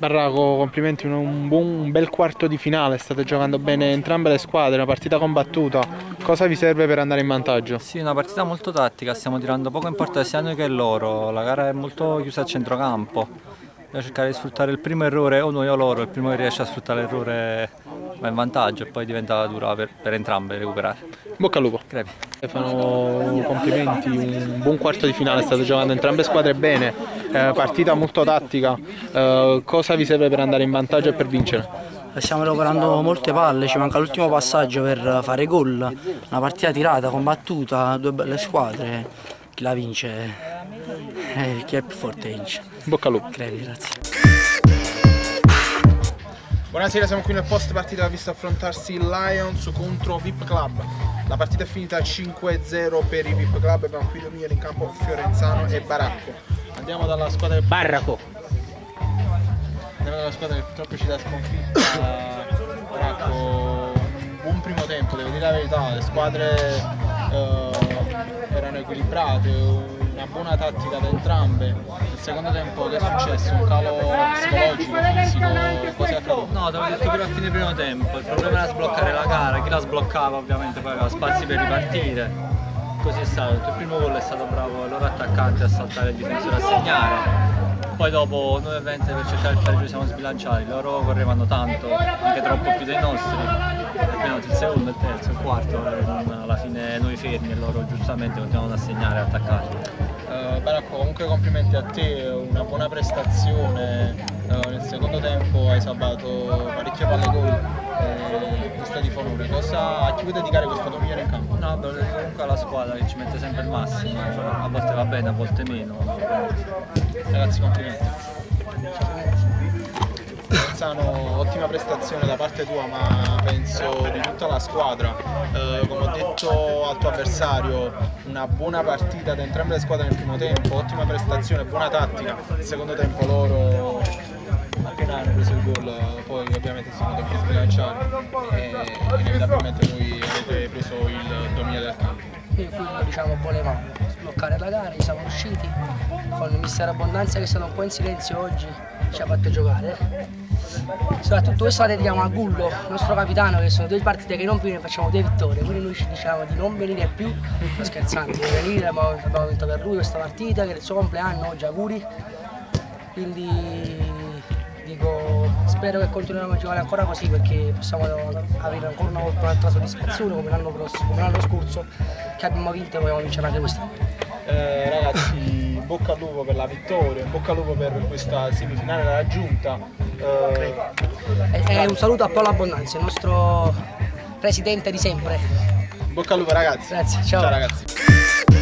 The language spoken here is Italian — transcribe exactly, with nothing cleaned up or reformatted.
Barraco, complimenti, un, un, buon, un bel quarto di finale, state giocando bene entrambe le squadre, una partita combattuta. Cosa vi serve per andare in vantaggio? Sì, una partita molto tattica, stiamo tirando poco importanza sia noi che loro, la gara è molto chiusa a centrocampo, bisogna cercare di sfruttare il primo errore o noi o loro, il primo che riesce a sfruttare l'errore va in vantaggio e poi diventa dura per, per entrambe recuperare. Bocca al lupo. Crepi. Stefano, complimenti, un buon quarto di finale, state giocando entrambe squadre bene, eh, partita molto tattica, eh, cosa vi serve per andare in vantaggio e per vincere? Stiamo lavorando molte palle, ci manca l'ultimo passaggio per fare gol, una partita tirata, combattuta, due belle squadre, chi la vince, eh, chi è più forte vince. Bocca al lupo. Crepi, grazie. Buonasera, siamo qui nel post partita, ha visto affrontarsi il Lions contro V I P Club. La partita è finita cinque a zero per i V I P Club, abbiamo qui due migliori in campo, Fiorenzano e Baracco. Andiamo dalla squadra del Barraco. Andiamo dalla squadra che purtroppo ci dà sconfitta. Baracco, un buon primo tempo, devo dire la verità, le squadre eh, erano equilibrate, una buona tattica da entrambe. Nel secondo tempo che è successo? Un calo psicologico, fisico, cosa è accaduto? No, te l'ho detto pure a fine primo tempo, il problema era sbloccare la gara, chi la sbloccava ovviamente poi aveva spazi per ripartire, così è stato, il primo gol è stato bravo il loro attaccante a saltare il difensore a segnare, poi dopo noi ovviamente per cercare il pareggio siamo sbilanciati, loro correvano tanto, anche troppo più dei nostri, abbiamo il secondo, il terzo, il quarto, e non, alla fine noi fermi e loro giustamente continuavano a segnare e attaccare. Uh, Baracco, comunque complimenti a te, una buona prestazione, uh, nel secondo tempo hai salvato parecchie palle gol, eh, questa di Fonure, cosa, a chi vuoi dedicare questo tuo migliore in campo? No, lo dedico comunque alla squadra che ci mette sempre il massimo, a volte va bene, a volte meno. Ragazzi, complimenti. Fiorenzano, ottima prestazione da parte tua, ma penso di tutta la squadra. Eh, come ho detto al tuo avversario, una buona partita da entrambe le squadre nel primo tempo, ottima prestazione, buona tattica. Nel secondo tempo loro, appena hanno preso il gol, poi ovviamente si sono dovuti sbilanciare e inevitabilmente voi avete preso il dominio del campo. Noi qui diciamo volevamo sbloccare la gara, ci siamo riusciti, con il mister Abbondanza che è stato un po' in silenzio oggi ci ha fatto giocare. Soprattutto questo la dedichiamo a Gullo, il nostro capitano, che sono due partite che non viene, facciamo due vittorie, quindi noi ci diciamo di non venire più, sto scherzando, di venire, abbiamo, abbiamo vinto per lui questa partita, che è il suo compleanno oggi, auguri, quindi dico, spero che continuiamo a giocare ancora così perché possiamo avere ancora una volta un'altra soddisfazione come l'anno prossimo, come l'anno scorso, che abbiamo vinto e vogliamo vincere anche quest'anno. Eh, ragazzi, bocca al lupo per la vittoria, bocca al lupo per questa semifinale raggiunta. Eh, e, e un saluto a Paolo Abbondanza, il nostro presidente di sempre. Bocca al lupo ragazzi. Grazie, ciao. Ciao ragazzi.